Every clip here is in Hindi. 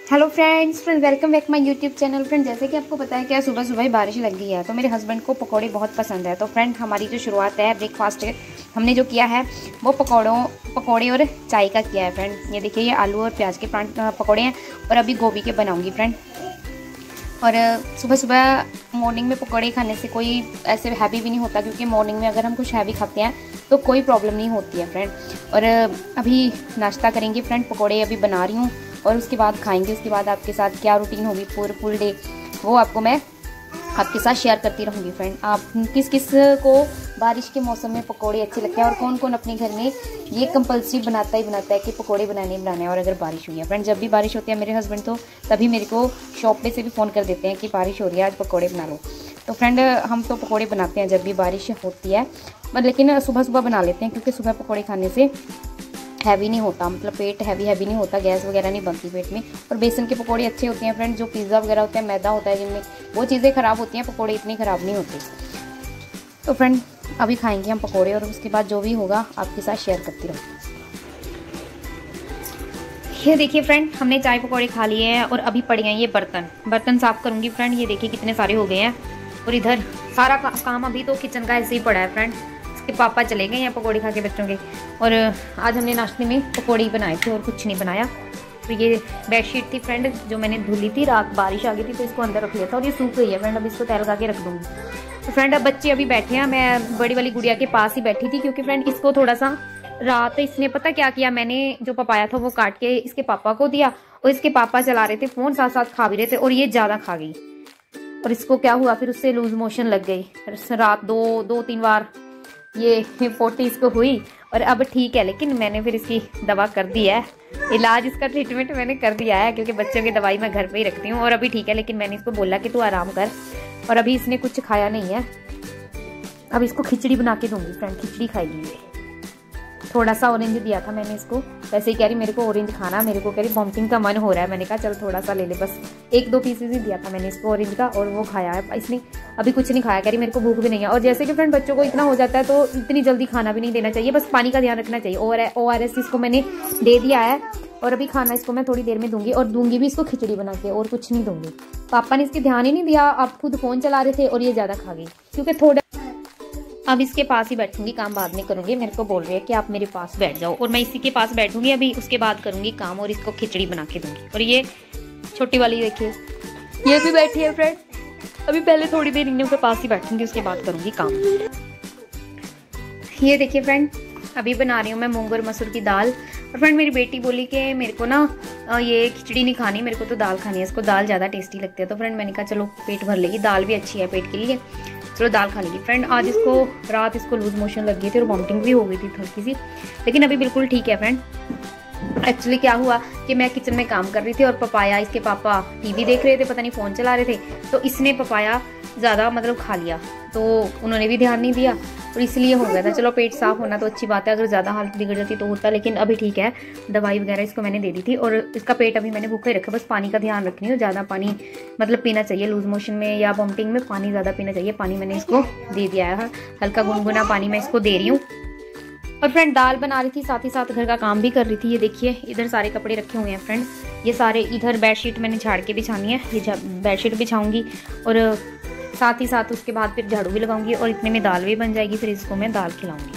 Hello friends welcome back my YouTube channel. Friend, जैसे कि आपको पता है कि सुबह सुबह ही बारिश लग गई है, तो मेरे हस्बैंड को पकोड़े बहुत पसंद है। तो फ्रेंड, हमारी जो शुरुआत है ब्रेकफास्ट हमने जो किया है वो पकोड़े और चाय का किया है। फ्रेंड, ये देखिए, ये आलू और प्याज के पकोड़े हैं और अभी गोभी के बनाऊँगी फ्रेंड। और सुबह सुबह मॉर्निंग में पकोड़े खाने से कोई ऐसे हैवी भी नहीं होता, क्योंकि मॉर्निंग में अगर हम कुछ हैवी खाते हैं तो कोई प्रॉब्लम नहीं होती है फ्रेंड। और अभी नाश्ता करेंगे फ्रेंड, पकोड़े अभी बना रही हूँ और उसके बाद खाएंगे। उसके बाद आपके साथ क्या रूटीन होगी फुल डे वो आपको मैं आपके साथ शेयर करती रहूँगी। फ्रेंड, आप किस किस को बारिश के मौसम में पकोड़े अच्छे लगते हैं और कौन कौन अपने घर में ये कंपल्सरी बनाता है कि पकोड़े बनाने हैं। और अगर बारिश हुई है फ्रेंड, जब भी बारिश होती है मेरे हस्बैंड तो तभी मेरे को शॉप पे से भी फ़ोन कर देते हैं कि बारिश हो रही है, आज पकोड़े बना लो। तो फ्रेंड, हम तो पकोड़े बनाते हैं जब भी बारिश होती है, लेकिन सुबह सुबह बना लेते हैं, क्योंकि सुबह पकोड़े खाने से हैवी नहीं होता, मतलब पेट हैवी नहीं होता, गैस वगैरह नहीं बनती पेट में। और बेसन के पकोड़े अच्छे होते हैं फ्रेंड। जो पिज़्ज़ा वगैरह होता है, मैदा होता है जिनमें, वो चीज़ें ख़राब होती हैं, पकोड़े इतनी ख़राब नहीं होते। तो फ्रेंड, अभी खाएंगे हम पकोड़े और उसके बाद जो भी होगा आपके साथ शेयर करती रहूँ। ये देखिए फ्रेंड, हमने चाय पकोड़े खा लिए हैं और अभी पड़े हैं ये बर्तन साफ़ करूँगी फ्रेंड। ये देखिए कितने सारे हो गए हैं और इधर सारा काम अभी तो किचन का ऐसे ही पड़ा है फ्रेंड। इसके पापा चले गए हैं पकोड़े खा के बच्चों के, और आज हमने नाश्ते में पकोड़े ही बनाए थे और कुछ नहीं बनाया। तो ये बेडशीट थी फ्रेंड जो मैंने धुली थी, रात बारिश आ गई थी तो इसको अंदर रख लिया था और ये सूख गई है फ्रेंड। अब इसको तैल लगा के रख दूँगी। तो फ्रेंड, अब बच्चे अभी बैठे हैं, मैं बड़ी वाली गुड़िया के पास ही बैठी थी, क्योंकि फ्रेंड इसको थोड़ा सा रात इसने पता क्या किया, मैंने जो पपाया था वो काट के इसके पापा को दिया और इसके पापा चला रहे थे फ़ोन, साथ साथ खा भी रहे थे और ये ज़्यादा खा गई और इसको क्या हुआ, फिर उससे लूज मोशन लग गई। रात दो तीन बार ये 40 इसको हुई और अब ठीक है, लेकिन मैंने फिर इसकी दवा कर दी है, इलाज इसका ट्रीटमेंट मैंने कर दिया है, क्योंकि बच्चों की दवाई मैं घर पे ही रखती हूँ और अभी ठीक है। लेकिन मैंने इसको बोला कि तू आराम कर, और अभी इसने कुछ खाया नहीं है। अब इसको खिचड़ी बना के दूंगी फ्रेंड, खिचड़ी खाएगी ये। थोड़ा सा ऑरेंज दिया था मैंने इसको, वैसे ही कह रही मेरे को ऑरेंज खाना, मेरे को कह रही वॉमिटिंग का मन हो रहा है। मैंने कहा चल थोड़ा सा ले ले, बस 1-2 पीसेस ही दिया था मैंने इसको ऑरेंज का और वो खाया है इसने। अभी कुछ नहीं खाया, कह रही मेरे को भूख भी नहीं है। और जैसे कि फ्रेंड बच्चों को इतना हो जाता है तो इतनी जल्दी खाना भी नहीं देना चाहिए, बस पानी का ध्यान रखना चाहिए। ORS इसको मैंने दे दिया है और अभी खाना इसको मैं थोड़ी देर में दूंगी, और दूंगी भी इसको खिचड़ी बना के, और कुछ नहीं दूंगी। पापा ने इसके ध्यान ही नहीं दिया, आप खुद फ़ोन चला रहे थे और ये ज़्यादा खा गई, क्योंकि थोड़ा अब इसके पास ही बैठूंगी, काम बाद में करूंगी। मेरे को बोल रही है कि आप मेरे पास बैठ जाओ और मैं इसी के पास बैठूंगी अभी, उसके बाद करूंगी काम और इसको खिचड़ी बना के दूंगी। और ये छोटी वाली देखिए, ये भी बैठी है फ्रेंड। अभी पहले थोड़ी देर इनके पास ही बैठूंगी, उसके बाद करूंगी काम। ये देखिए फ्रेंड, अभी बना रही हूँ मैं मूंग और मसूर की दाल। और फ्रेंड, मेरी बेटी बोली कि मेरे को ना ये खिचड़ी नहीं खानी, मेरे को तो दाल खानी है, इसको दाल ज़्यादा टेस्टी लगती है। तो फ्रेंड मैंने कहा चलो पेट भर लेगी, दाल भी अच्छी है पेट के लिए, चलो दाल खा लेगी। फ्रेंड, आज इसको रात इसको लूज मोशन लग गई थी और वॉमिटिंग भी हो गई थी थोड़ी सी, लेकिन अभी बिल्कुल ठीक है फ्रेंड। एक्चुअली क्या हुआ कि मैं किचन में काम कर रही थी और पपाया, इसके पापा टीवी देख रहे थे, पता नहीं फ़ोन चला रहे थे, तो इसने पपाया ज़्यादा मतलब खा लिया, तो उन्होंने भी ध्यान नहीं दिया और इसलिए हो गया था। चलो पेट साफ होना तो अच्छी बात है, अगर ज़्यादा हालत बिगड़ जाती तो होता, लेकिन अभी ठीक है। दवाई वगैरह इसको मैंने दे दी थी और इसका पेट अभी मैंने भूखा ही रखा, बस पानी का ध्यान रखनी हो, ज़्यादा पानी मतलब पीना चाहिए लूज मोशन में या वॉमिटिंग में, पानी ज़्यादा पीना चाहिए। पानी मैंने इसको दे दिया है, हल्का गुनगुना पानी मैं इसको दे रही हूँ। और फ्रेंड, दाल बना रही थी, साथ ही साथ घर का काम भी कर रही थी। ये देखिए इधर सारे कपड़े रखे हुए हैं फ्रेंड, ये सारे इधर बेडशीट मैंने झाड़ के बिछानी है, ये बेडशीट बिछाऊंगी और साथ ही साथ उसके बाद फिर झाड़ू भी लगाऊंगी और इतने में दाल भी बन जाएगी, फिर इसको मैं दाल खिलाऊंगी।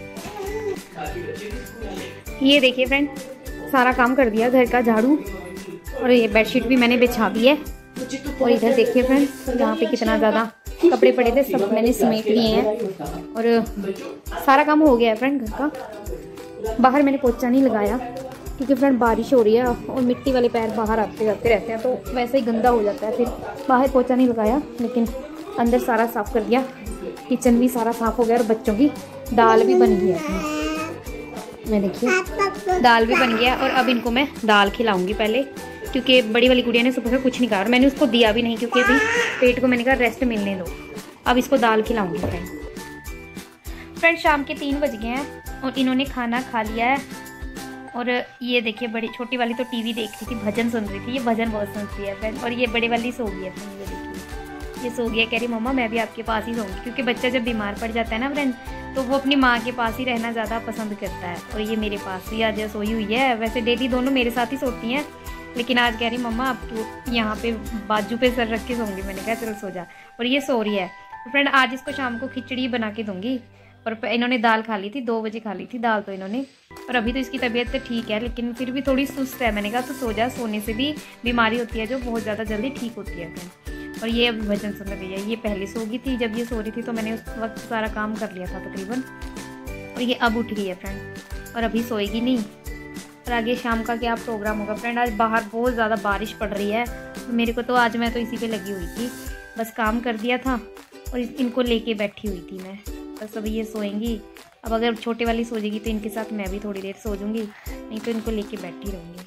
ये देखिए फ्रेंड, सारा काम कर दिया, घर का झाड़ू और ये बेडशीट भी मैंने बिछा दी है। और इधर देखिए फ्रेंड, यहाँ पे कितना ज़्यादा कपड़े पड़े थे, सब मैंने समेट लिए हैं और सारा काम हो गया है फ्रेंड घर का। बाहर मैंने पोछा नहीं लगाया, क्योंकि फ्रेंड बारिश हो रही है और मिट्टी वाले पैर बाहर आते जाते रहते हैं तो वैसे ही गंदा हो जाता है, फिर बाहर पोछा नहीं लगाया, लेकिन अंदर सारा साफ़ कर दिया। किचन भी सारा साफ़ हो गया और बच्चों की दाल भी बन गई है। मैं देखिए दाल भी बन गया और अब इनको मैं दाल खिलाऊंगी पहले, क्योंकि बड़ी वाली गुड़िया ने सुबह से कुछ नहीं खाया और मैंने उसको दिया भी नहीं, क्योंकि अभी पेट को मैंने कहा रेस्ट मिलने दो। अब इसको दाल खिलाऊंगी फ्रेंड। शाम के 3 बज गए हैं और इन्होंने खाना खा लिया है। और ये देखिए बड़ी छोटी वाली तो टीवी देख रही थी, भजन सुन रही थी, ये भजन बहुत सुनती है फ्रेंड। और ये बड़े वाली सो गई है फ्रेंड, ये देखिए ये सो गया, कह रही मम्मा मैं भी आपके पास ही सोऊंगी, क्योंकि बच्चा जब बीमार पड़ जाता है ना फ्रेंड तो वो अपनी माँ के पास ही रहना ज़्यादा पसंद करता है। और ये मेरे पास ही आज सोई हुई है, वैसे डेली दोनों मेरे साथ ही सोती हैं, लेकिन आज कह रही मम्मा अब तो यहाँ पे बाजू पे सर रख के सोऊंगी। मैंने कहा चल सो जा, और ये सो रही है। तो फ्रेंड आज इसको शाम को खिचड़ी बना के दूंगी। और इन्होंने दाल खा ली थी, 2 बजे खा ली थी दाल तो इन्होंने। और अभी तो इसकी तबीयत तो ठीक है, लेकिन फिर भी थोड़ी सुस्त है। मैंने कहा तो सो जा, सोने से भी बीमारी होती है जो बहुत ज़्यादा जल्दी ठीक होती है फ्रेंड। और ये अभी भजन सुन रही है। ये पहले सो गई थी, जब ये सो रही थी तो मैंने उस वक्त सारा काम कर लिया था तकरीबन। और ये अब उठ गई है फ्रेंड, और अभी सोएगी नहीं। और आगे शाम का क्या प्रोग्राम होगा फ्रेंड। आज बाहर बहुत ज़्यादा बारिश पड़ रही है, तो मेरे को तो आज मैं तो इसी पे लगी हुई थी, बस काम कर दिया था और इनको लेके बैठी हुई थी मैं। बस अभी ये सोएंगी। अब अगर छोटे वाली सो जाएगी तो इनके साथ मैं भी थोड़ी देर सो जाऊंगी, नहीं तो इनको लेके बैठी रहूँगी।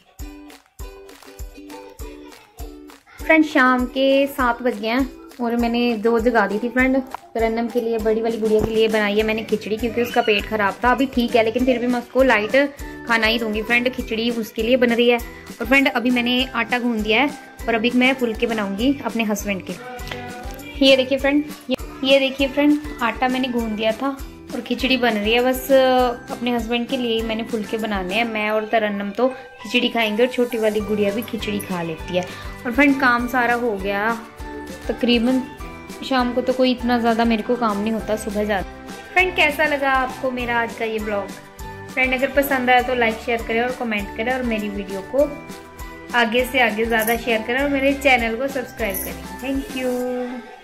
फ्रेंड शाम के 7 बज गए हैं और मैंने 2 जगा दी थी फ्रेंड। तरन्नम के लिए, बड़ी वाली गुड़िया के लिए बनाई है मैंने खिचड़ी, क्योंकि उसका पेट खराब था। अभी ठीक है, लेकिन फिर भी मैं उसको लाइट खाना ही दूंगी फ्रेंड। खिचड़ी उसके लिए बन रही है। और फ्रेंड अभी मैंने आटा गूंद दिया है और अभी मैं फुलके बनाऊंगी अपने हस्बैंड के। ये देखिए फ्रेंड, ये देखिए फ्रेंड, आटा मैंने गूंद दिया था और खिचड़ी बन रही है। बस अपने हस्बैंड के लिए ही मैंने फुलके बनाने हैं। मैं और तरन्नम तो खिचड़ी खाएंगे और छोटी वाली गुड़िया भी खिचड़ी खा लेती है। और फ्रेंड काम सारा हो गया तकरीबन। शाम को तो कोई इतना ज़्यादा मेरे को काम नहीं होता, सुबह जाता। फ्रेंड कैसा लगा आपको मेरा आज का ये ब्लॉग? फ्रेंड अगर पसंद आया तो लाइक शेयर करें और कमेंट करें, और मेरी वीडियो को आगे से आगे ज़्यादा शेयर करें और मेरे चैनल को सब्सक्राइब करें। Thank you.